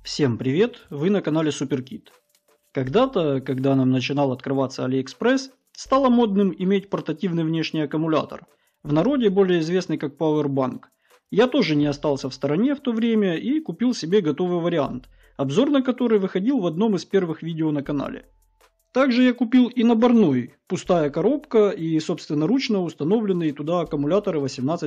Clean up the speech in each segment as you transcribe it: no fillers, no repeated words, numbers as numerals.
Всем привет, вы на канале SuperKit. Когда-то, когда нам начинал открываться AliExpress, стало модным иметь портативный внешний аккумулятор, в народе более известный как Powerbank. Я тоже не остался в стороне в то время и купил себе готовый вариант, обзор на который выходил в одном из первых видео на канале. Также я купил и наборной, пустая коробка и собственноручно установленные туда аккумуляторы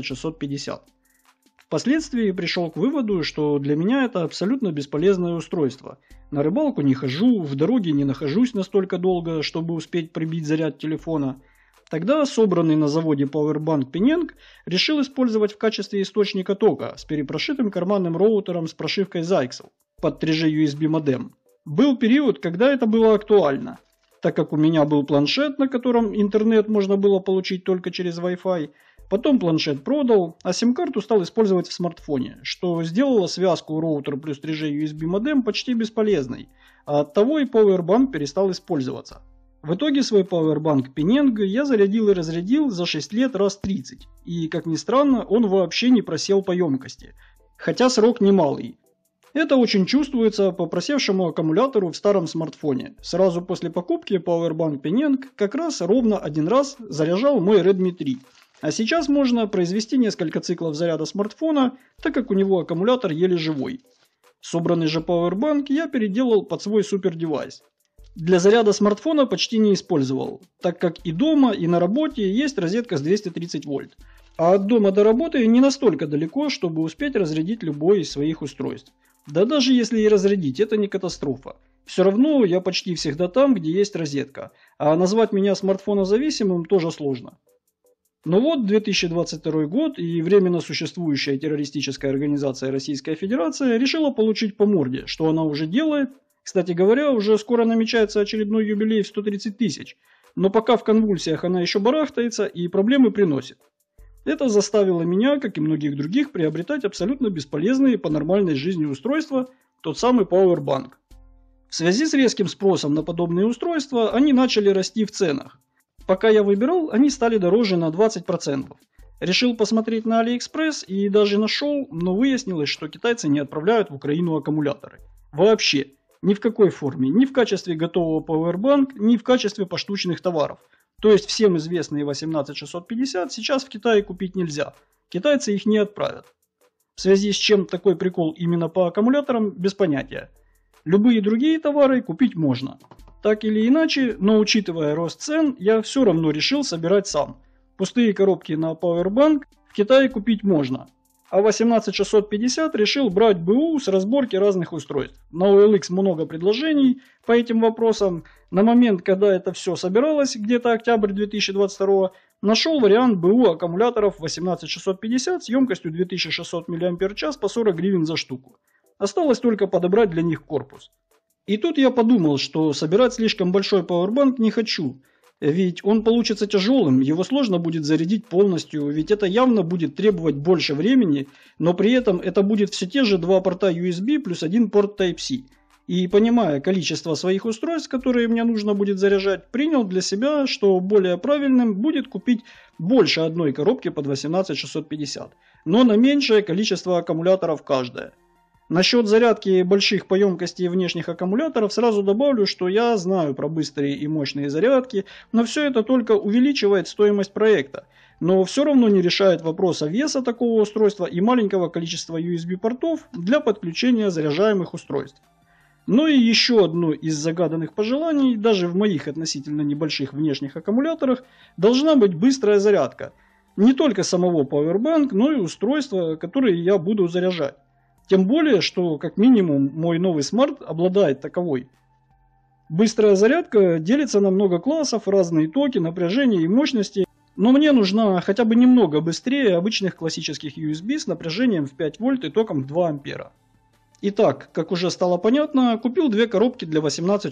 18650. Впоследствии пришел к выводу, что для меня это абсолютно бесполезное устройство. На рыбалку не хожу, в дороге не нахожусь настолько долго, чтобы успеть прибить заряд телефона. Тогда собранный на заводе Powerbank Penang решил использовать в качестве источника тока с перепрошитым карманным роутером с прошивкой Zyxel под 3G USB модем. Был период, когда это было актуально, так как у меня был планшет, на котором интернет можно было получить только через Wi-Fi. Потом планшет продал, а сим-карту стал использовать в смартфоне, что сделало связку роутер плюс 3G USB модем почти бесполезной, а оттого и Powerbank перестал использоваться. В итоге свой Powerbank Penang я зарядил и разрядил за 6 лет раз 30, и, как ни странно, он вообще не просел по емкости, хотя срок немалый. Это очень чувствуется по просевшему аккумулятору в старом смартфоне. Сразу после покупки Powerbank Penang как раз ровно один раз заряжал мой Redmi 3. А сейчас можно произвести несколько циклов заряда смартфона, так как у него аккумулятор еле живой. Собранный же Powerbank я переделал под свой супер девайс. Для заряда смартфона почти не использовал, так как и дома, и на работе есть розетка с 230 вольт. А от дома до работы не настолько далеко, чтобы успеть разрядить любое из своих устройств. Да даже если и разрядить, это не катастрофа. Все равно я почти всегда там, где есть розетка, а назвать меня смартфонозависимым тоже сложно. Но вот 2022 год, и временно существующая террористическая организация Российская Федерация решила получить по морде, что она уже делает. Кстати говоря, уже скоро намечается очередной юбилей в 130 тысяч, но пока в конвульсиях она еще барахтается и проблемы приносит. Это заставило меня, как и многих других, приобретать абсолютно бесполезные по нормальной жизни устройства, тот самый Powerbank. В связи с резким спросом на подобные устройства, они начали расти в ценах. Пока я выбирал, они стали дороже на 20%. Решил посмотреть на AliExpress и даже нашел, но выяснилось, что китайцы не отправляют в Украину аккумуляторы. Вообще, ни в какой форме, ни в качестве готового Powerbank, ни в качестве поштучных товаров. То есть всем известные 18650 сейчас в Китае купить нельзя. Китайцы их не отправят. В связи с чем такой прикол именно по аккумуляторам, без понятия. Любые другие товары купить можно. Так или иначе, но учитывая рост цен, я все равно решил собирать сам. Пустые коробки на Powerbank в Китае купить можно. А 18650 решил брать БУ с разборки разных устройств. На OLX много предложений по этим вопросам. На момент, когда это все собиралось, где-то октябрь 2022, нашел вариант БУ аккумуляторов 18650 с емкостью 2600 мАч по 40 гривен за штуку. Осталось только подобрать для них корпус. И тут я подумал, что собирать слишком большой Powerbank не хочу. Ведь он получится тяжелым, его сложно будет зарядить полностью, ведь это явно будет требовать больше времени, но при этом это будет все те же два порта USB плюс один порт Type-C. И понимая количество своих устройств, которые мне нужно будет заряжать, принял для себя, что более правильным будет купить больше одной коробки под 18650, но на меньшее количество аккумуляторов каждая. Насчет зарядки больших по емкости внешних аккумуляторов сразу добавлю, что я знаю про быстрые и мощные зарядки, но все это только увеличивает стоимость проекта, но все равно не решает вопроса веса такого устройства и маленького количества USB-портов для подключения заряжаемых устройств. Ну и еще одно из загаданных пожеланий, даже в моих относительно небольших внешних аккумуляторах, должна быть быстрая зарядка. Не только самого Powerbank, но и устройства, которые я буду заряжать. Тем более, что как минимум мой новый смарт обладает таковой. Быстрая зарядка делится на много классов, разные токи, напряжения и мощности, но мне нужна хотя бы немного быстрее обычных классических USB с напряжением в 5 вольт и током в 2 ампера. Итак, как уже стало понятно, купил две коробки для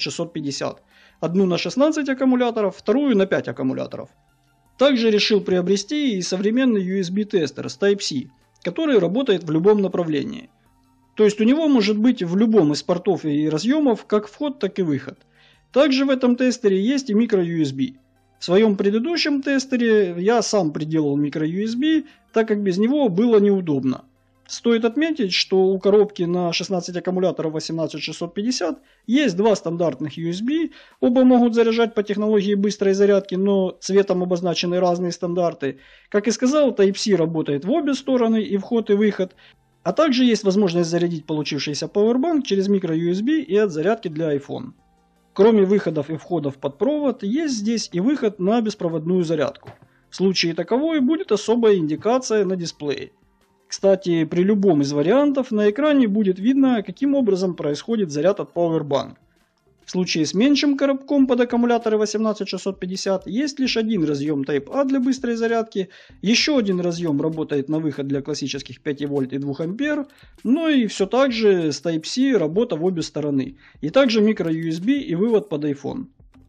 18650. Одну на 16 аккумуляторов, вторую на 5 аккумуляторов. Также решил приобрести и современный USB-тестер с Type-C, который работает в любом направлении. То есть у него может быть в любом из портов и разъемов как вход, так и выход. Также в этом тестере есть и micro-USB. В своем предыдущем тестере я сам приделал micro-USB, так как без него было неудобно. Стоит отметить, что у коробки на 16 аккумуляторов 18650 есть два стандартных USB, оба могут заряжать по технологии быстрой зарядки, но цветом обозначены разные стандарты. Как и сказал, Type-C работает в обе стороны, и вход, и выход, а также есть возможность зарядить получившийся Powerbank через microUSB и от зарядки для iPhone. Кроме выходов и входов под провод, есть здесь и выход на беспроводную зарядку. В случае таковой будет особая индикация на дисплее. Кстати, при любом из вариантов на экране будет видно, каким образом происходит заряд от Powerbank. В случае с меньшим коробком под аккумуляторы 18650 есть лишь один разъем Type-A для быстрой зарядки, еще один разъем работает на выход для классических 5 вольт и 2 ампер, ну и все так же с Type-C работа в обе стороны, и также microUSB и вывод под iPhone.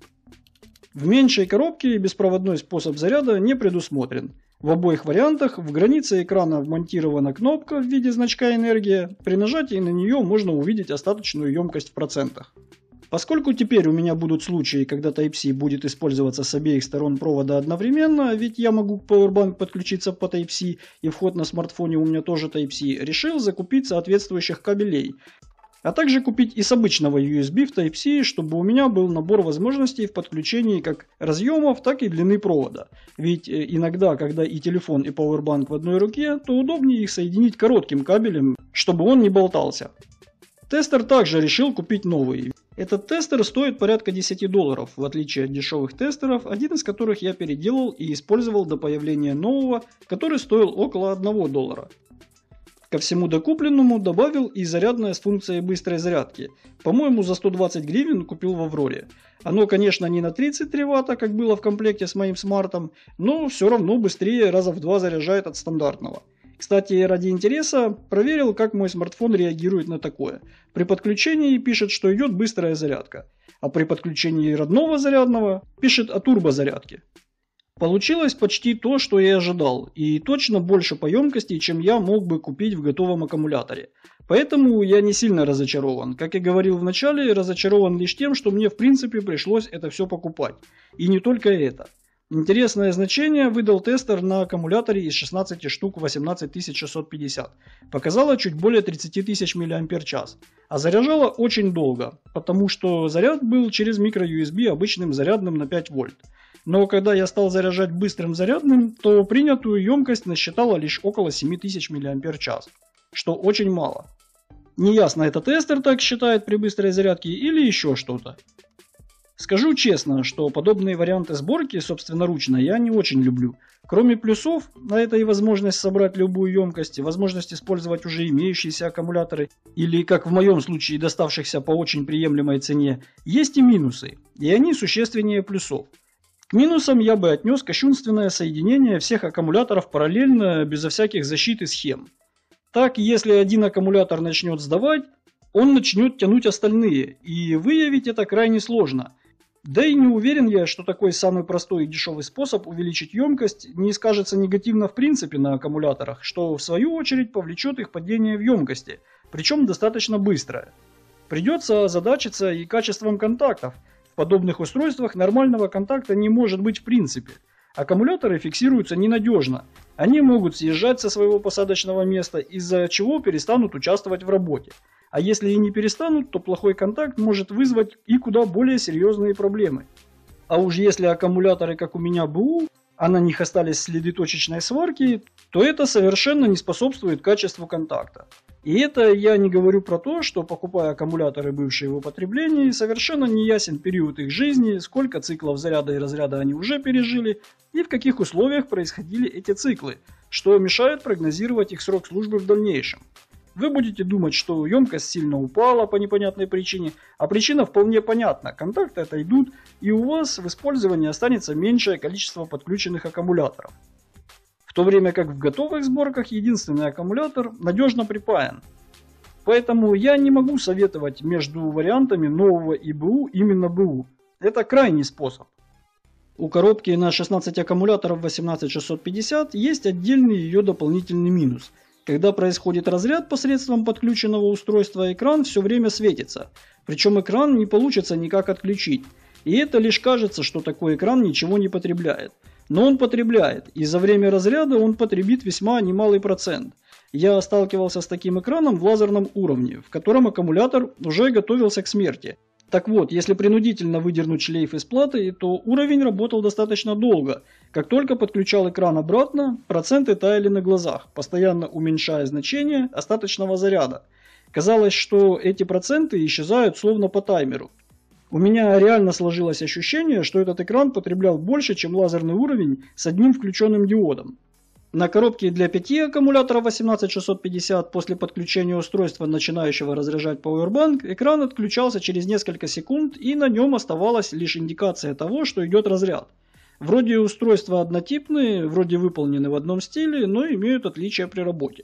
В меньшей коробке беспроводной способ заряда не предусмотрен. В обоих вариантах в границе экрана вмонтирована кнопка в виде значка «Энергия». При нажатии на нее можно увидеть остаточную емкость в процентах. Поскольку теперь у меня будут случаи, когда Type-C будет использоваться с обеих сторон провода одновременно, ведь я могу к Powerbank подключиться по Type-C и вход на смартфоне у меня тоже Type-C, решил закупить соответствующих кабелей. А также купить и с обычного USB в Type-C, чтобы у меня был набор возможностей в подключении как разъемов, так и длины провода. Ведь иногда, когда и телефон, и Powerbank в одной руке, то удобнее их соединить коротким кабелем, чтобы он не болтался. Тестер также решил купить новый. Этот тестер стоит порядка $10, в отличие от дешевых тестеров, один из которых я переделал и использовал до появления нового, который стоил около $1. Ко всему докупленному добавил и зарядное с функцией быстрой зарядки. По-моему, за 120 гривен купил в Авроре. Оно, конечно, не на 33 ватта, как было в комплекте с моим смартом, но все равно быстрее раза в 2 заряжает от стандартного. Кстати, ради интереса проверил, как мой смартфон реагирует на такое. При подключении пишет, что идет быстрая зарядка, а при подключении родного зарядного пишет о турбозарядке. Получилось почти то, что я ожидал, и точно больше по емкости, чем я мог бы купить в готовом аккумуляторе. Поэтому я не сильно разочарован. Как и говорил в начале, разочарован лишь тем, что мне в принципе пришлось это все покупать. И не только это. Интересное значение выдал тестер на аккумуляторе из 16 штук 18650. Показало чуть более 30 тысяч мАч. А заряжало очень долго, потому что заряд был через microUSB обычным зарядным на 5 вольт. Но когда я стал заряжать быстрым зарядным, то принятую емкость насчитала лишь около 7000 мАч, что очень мало. Неясно, это тестер так считает при быстрой зарядке или еще что-то. Скажу честно, что подобные варианты сборки собственноручно я не очень люблю. Кроме плюсов, на это и возможность собрать любую емкость, возможность использовать уже имеющиеся аккумуляторы, или, как в моем случае, доставшихся по очень приемлемой цене, есть и минусы, и они существеннее плюсов. К минусам я бы отнес кощунственное соединение всех аккумуляторов параллельно, безо всяких защит и схем. Так, если один аккумулятор начнет сдавать, он начнет тянуть остальные, и выявить это крайне сложно. Да и не уверен я, что такой самый простой и дешевый способ увеличить емкость не скажется негативно в принципе на аккумуляторах, что в свою очередь повлечет их падение в емкости, причем достаточно быстрое. Придется озадачиться и качеством контактов. В подобных устройствах нормального контакта не может быть в принципе. Аккумуляторы фиксируются ненадежно. Они могут съезжать со своего посадочного места, из-за чего перестанут участвовать в работе. А если и не перестанут, то плохой контакт может вызвать и куда более серьезные проблемы. А уж если аккумуляторы, как у меня БУ, а на них остались следы точечной сварки, то это совершенно не способствует качеству контакта. И это я не говорю про то, что покупая аккумуляторы, бывшие в употреблении, совершенно не ясен период их жизни, сколько циклов заряда и разряда они уже пережили, и в каких условиях происходили эти циклы, что мешает прогнозировать их срок службы в дальнейшем. Вы будете думать, что емкость сильно упала по непонятной причине, а причина вполне понятна. Контакты отойдут, и у вас в использовании останется меньшее количество подключенных аккумуляторов. В то время как в готовых сборках единственный аккумулятор надежно припаян. Поэтому я не могу советовать между вариантами нового и БУ именно БУ. Это крайний способ. У коробки на 16 аккумуляторов 18650 есть отдельный ее дополнительный минус. Когда происходит разряд посредством подключенного устройства, экран все время светится. Причем экран не получится никак отключить. И это лишь кажется, что такой экран ничего не потребляет. Но он потребляет, и за время разряда он потребит весьма немалый процент. Я сталкивался с таким экраном в лазерном уровне, в котором аккумулятор уже готовился к смерти. Так вот, если принудительно выдернуть шлейф из платы, то уровень работал достаточно долго. Как только подключал экран обратно, проценты таяли на глазах, постоянно уменьшая значение остаточного заряда. Казалось, что эти проценты исчезают словно по таймеру. У меня реально сложилось ощущение, что этот экран потреблял больше, чем лазерный уровень с одним включенным диодом. На коробке для 5 аккумуляторов 18650 после подключения устройства, начинающего разряжать Powerbank, экран отключался через несколько секунд, и на нем оставалась лишь индикация того, что идет разряд. Вроде устройства однотипные, вроде выполнены в одном стиле, но имеют отличия при работе.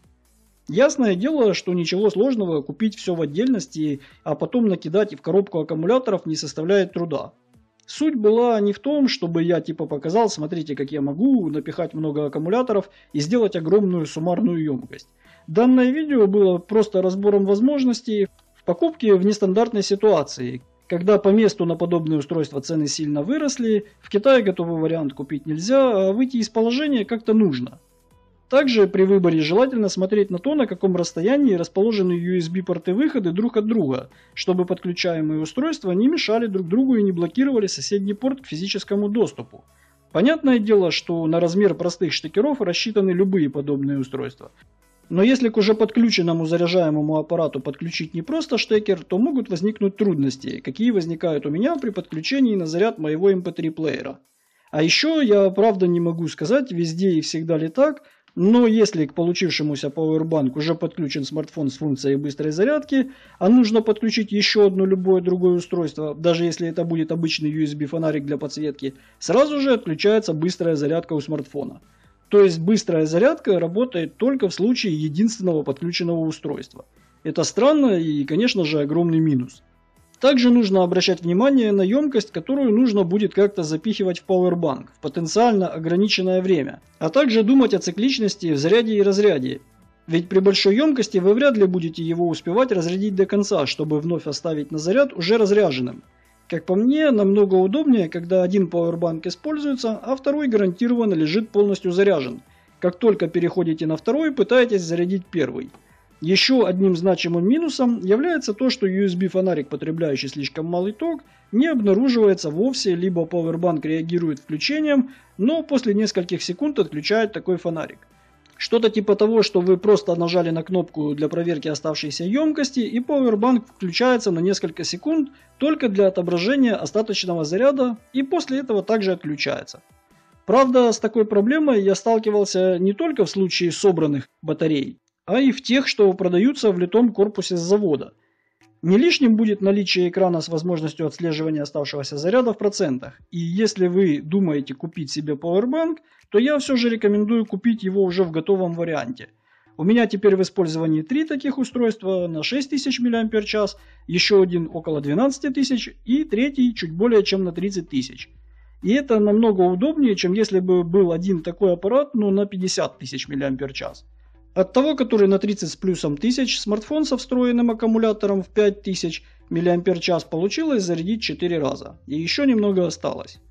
Ясное дело, что ничего сложного купить все в отдельности, а потом накидать в коробку аккумуляторов не составляет труда. Суть была не в том, чтобы я типа показал, смотрите, как я могу напихать много аккумуляторов и сделать огромную суммарную емкость. Данное видео было просто разбором возможностей в покупке в нестандартной ситуации, когда по месту на подобные устройства цены сильно выросли, в Китае готовый вариант купить нельзя, а выйти из положения как-то нужно. Также при выборе желательно смотреть на то, на каком расстоянии расположены USB-порты выходы друг от друга, чтобы подключаемые устройства не мешали друг другу и не блокировали соседний порт к физическому доступу. Понятное дело, что на размер простых штекеров рассчитаны любые подобные устройства. Но если к уже подключенному заряжаемому аппарату подключить не просто штекер, то могут возникнуть трудности, какие возникают у меня при подключении на заряд моего MP3 плеера. А еще я правда не могу сказать, везде и всегда ли так, но если к получившемуся Powerbank уже подключен смартфон с функцией быстрой зарядки, а нужно подключить еще одно любое другое устройство, даже если это будет обычный USB-фонарик для подсветки, сразу же отключается быстрая зарядка у смартфона. То есть быстрая зарядка работает только в случае единственного подключенного устройства. Это странно и, конечно же, огромный минус. Также нужно обращать внимание на емкость, которую нужно будет как-то запихивать в Powerbank в потенциально ограниченное время, а также думать о цикличности в заряде и разряде. Ведь при большой емкости вы вряд ли будете его успевать разрядить до конца, чтобы вновь оставить на заряд уже разряженным. Как по мне, намного удобнее, когда один Powerbank используется, а второй гарантированно лежит полностью заряжен. Как только переходите на второй, пытаетесь зарядить первый. Еще одним значимым минусом является то, что USB-фонарик, потребляющий слишком малый ток, не обнаруживается вовсе, либо Powerbank реагирует включением, но после нескольких секунд отключает такой фонарик. Что-то типа того, что вы просто нажали на кнопку для проверки оставшейся емкости, и Powerbank включается на несколько секунд только для отображения остаточного заряда, и после этого также отключается. Правда, с такой проблемой я сталкивался не только в случае собранных батарей, а и в тех, что продаются в литом корпусе с завода. Не лишним будет наличие экрана с возможностью отслеживания оставшегося заряда в процентах. И если вы думаете купить себе Powerbank, то я все же рекомендую купить его уже в готовом варианте. У меня теперь в использовании 3 таких устройства на 6000 мАч, еще один около 12 тысяч и третий чуть более чем на 30 тысяч. И это намного удобнее, чем если бы был один такой аппарат, но на 50 тысяч мАч. От того, который на 30 с плюсом тысяч, смартфон со встроенным аккумулятором в 5000 мАч получилось зарядить 4 раза. И еще немного осталось.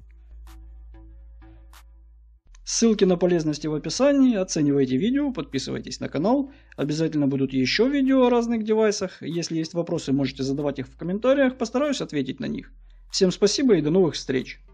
Ссылки на полезности в описании. Оценивайте видео, подписывайтесь на канал. Обязательно будут еще видео о разных девайсах. Если есть вопросы, можете задавать их в комментариях. Постараюсь ответить на них. Всем спасибо и до новых встреч.